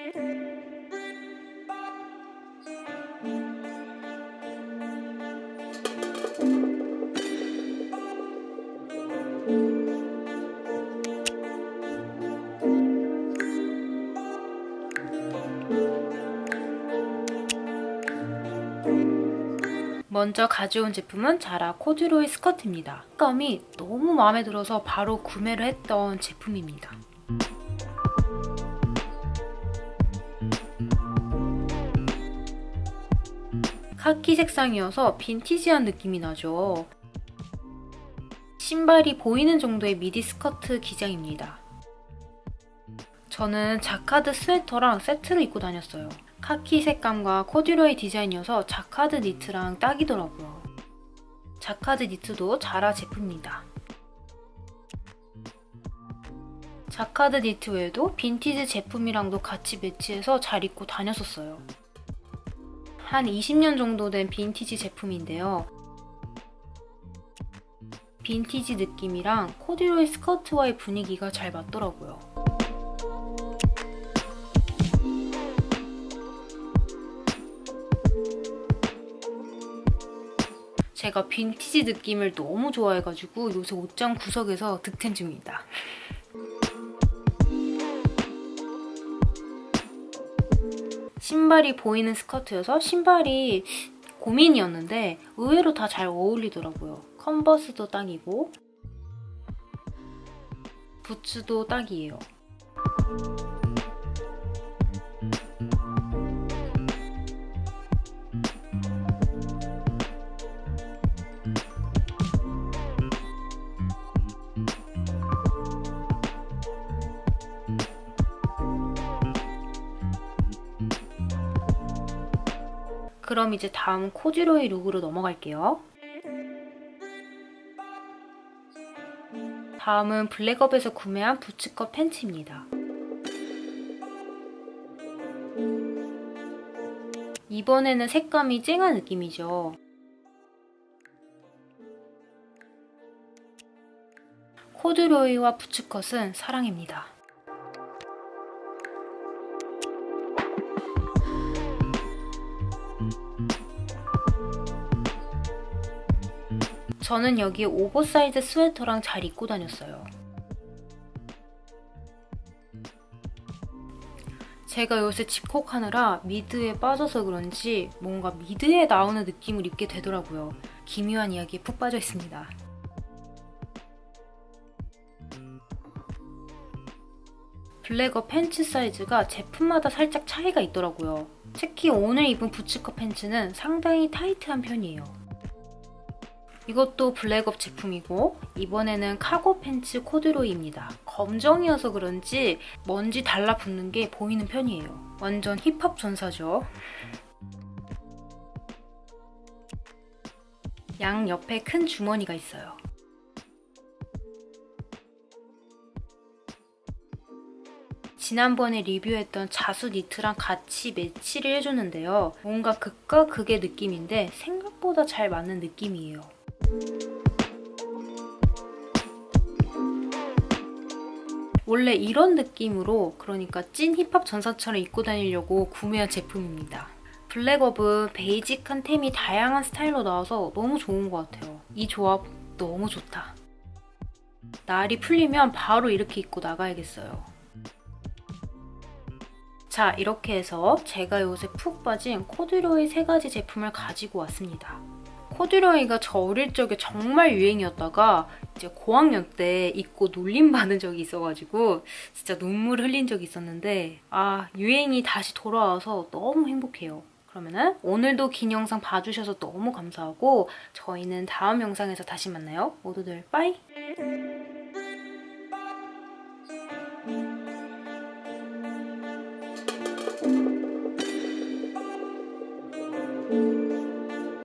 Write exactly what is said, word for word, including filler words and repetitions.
먼저 가져온 제품은 자라 코듀로이 스커트입니다. 색감이 너무 마음에 들어서 바로 구매를 했던 제품입니다. 카키 색상이어서 빈티지한 느낌이 나죠. 신발이 보이는 정도의 미디 스커트 기장입니다. 저는 자카드 스웨터랑 세트로 입고 다녔어요. 카키 색감과 코듀로이 디자인이어서 자카드 니트랑 딱이더라고요. 자카드 니트도 자라 제품입니다. 자카드 니트 외에도 빈티지 제품이랑도 같이 매치해서 잘 입고 다녔었어요. 한 이십 년 정도 된 빈티지 제품인데요. 빈티지 느낌이랑 코듀로이 스커트와의 분위기가 잘 맞더라고요. 제가 빈티지 느낌을 너무 좋아해가지고 요새 옷장 구석에서 득템 중입니다. 신발이 보이는 스커트여서 신발이 고민이었는데 의외로 다 잘 어울리더라고요. 컨버스도 딱이고 부츠도 딱이에요. 그럼 이제 다음 코듀로이 룩으로 넘어갈게요. 다음은 블랙업에서 구매한 부츠컷 팬츠입니다. 이번에는 색감이 쨍한 느낌이죠. 코듀로이와 부츠컷은 사랑입니다. 저는 여기 오버사이즈 스웨터랑 잘 입고 다녔어요. 제가 요새 집콕하느라 미드에 빠져서 그런지 뭔가 미드에 나오는 느낌을 입게 되더라고요. 기묘한 이야기에 푹 빠져 있습니다. 블랙업 팬츠 사이즈가 제품마다 살짝 차이가 있더라고요. 특히 오늘 입은 부츠컷 팬츠는 상당히 타이트한 편이에요. 이것도 블랙업 제품이고 이번에는 카고 팬츠 코듀로이입니다. 검정이어서 그런지 먼지 달라붙는 게 보이는 편이에요. 완전 힙합 전사죠. 양 옆에 큰 주머니가 있어요. 지난번에 리뷰했던 자수 니트랑 같이 매치를 해줬는데요. 뭔가 극과 극의 느낌인데 생각보다 잘 맞는 느낌이에요. 원래 이런 느낌으로, 그러니까 찐 힙합 전사처럼 입고 다니려고 구매한 제품입니다. 블랙업은 베이직한 템이 다양한 스타일로 나와서 너무 좋은 것 같아요. 이 조합 너무 좋다. 날이 풀리면 바로 이렇게 입고 나가야겠어요. 자, 이렇게 해서 제가 요새 푹 빠진 코듀로이 세 가지 제품을 가지고 왔습니다. 코듀로이가 저 어릴 적에 정말 유행이었다가 이제 고학년 때 입고 놀림받은 적이 있어가지고 진짜 눈물 흘린 적이 있었는데 아, 유행이 다시 돌아와서 너무 행복해요. 그러면은 오늘도 긴 영상 봐주셔서 너무 감사하고 저희는 다음 영상에서 다시 만나요. 모두들 빠이!